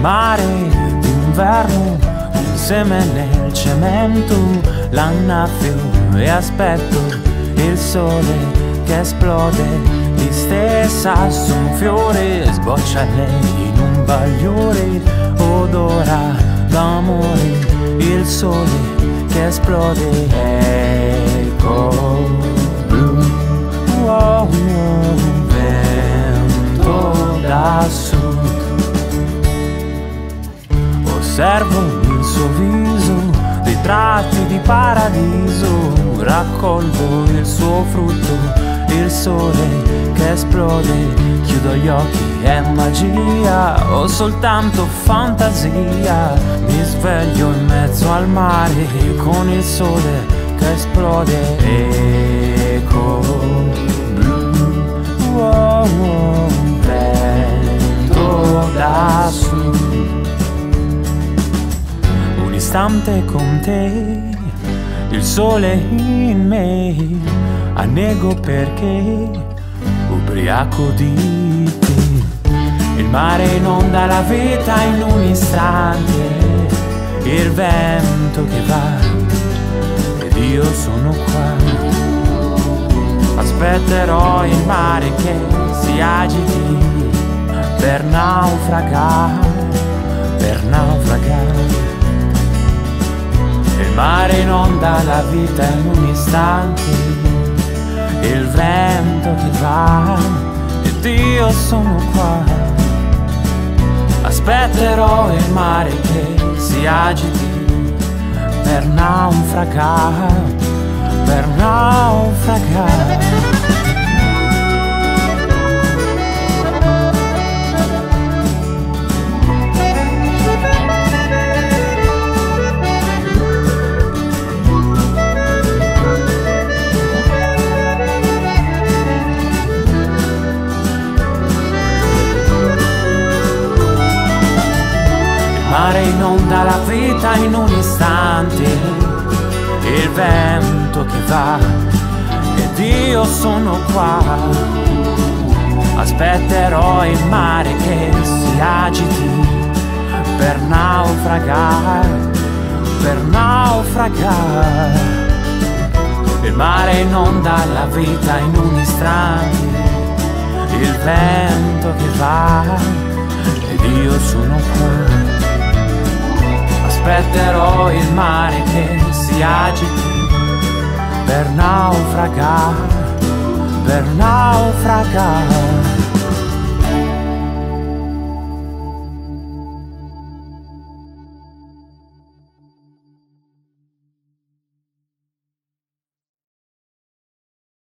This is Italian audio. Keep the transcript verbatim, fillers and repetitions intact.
mare d'inverno, insieme nel cemento, l'annaffio e aspetto il sole che esplode di stessa su un fiore, sboccia lei in un bagliore, odora d'amore, il sole che esplode, eco blu, oh, oh, vento da sud. Osservo il suo viso, ritratti di paradiso, raccolgo il suo frutto, il sole che esplode, chiudo gli occhi, è magia o soltanto fantasia, mi sveglio in mezzo al mare con il sole che esplode, eco blu, oh, oh, vento da sud. Un istante con te, il sole in me, annego perché ubriaco di te. Il mare inonda la vita in un istante, il vento che va ed io sono qua. Aspetterò il mare che si agiti per naufragare, per naufragare. Il mare inonda la vita in un istante, il vento che va ed io sono qua. Aspetterò il mare che si agiti per naufragare, per naufragare. Il mare inonda la vita in un istante, il vento che va ed io sono qua. Aspetterò il mare che si agiti per naufragare, per naufragare. Il mare inonda la vita in un istante, il vento che va ed io sono qua. Aspetterò il mare che si agiti per naufragare, per naufragare.